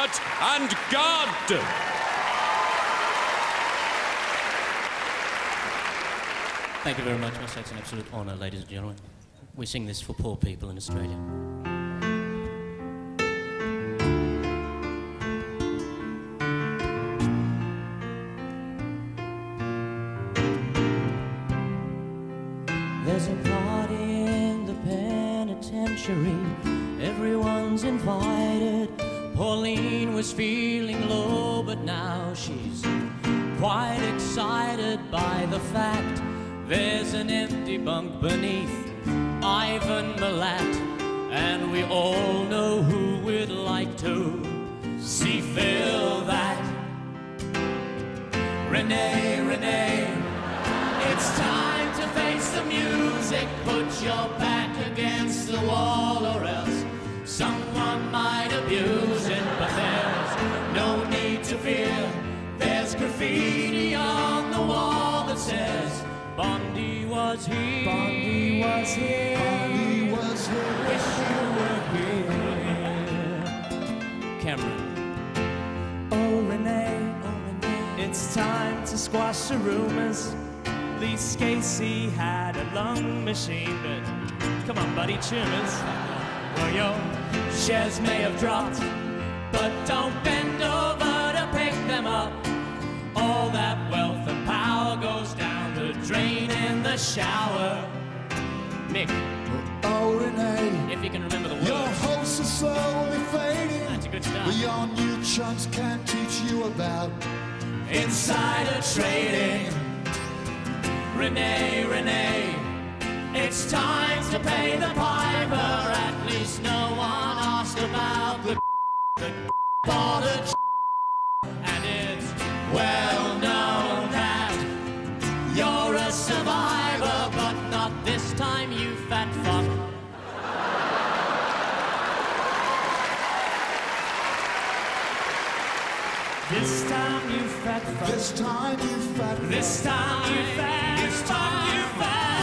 God and God. Thank you very much. Must say it's an absolute honour, ladies and gentlemen. We sing this for poor people in Australia. There's a party in the penitentiary. Everyone's invited. Pauline was feeling low, but now she's quite excited by the fact there's an empty bunk beneath Ivan Milat, and we all know who we'd like to see fill that. Renee, Renee, it's time to face the music. Put your back against the wall or else someone might abuse it. But there's no need to fear. There's graffiti on the wall that says Bondi was here. Bondi was here. Bondi was here. Wish you were here. Cameron. Oh, Renee, it's time to squash the rumors. Lee Scasey had a lung machine, but come on, buddy, tumors. Well, your shares may have dropped, but don't bend over to pick them up. All that wealth and power goes down the drain in the shower. Mick. Oh, Renee, if you can remember the words. Your hopes are slowly fading. That's a good start. But your new chunks can't teach you about insider trading. Renee, Renee, it's time to pay the piper. At least no one asked about the border. And it's well known that you're a survivor, but not this time, you fat fuck. This time, you fat fuck. This time, you fat fuck. This time, you fat fuck. This time, you fat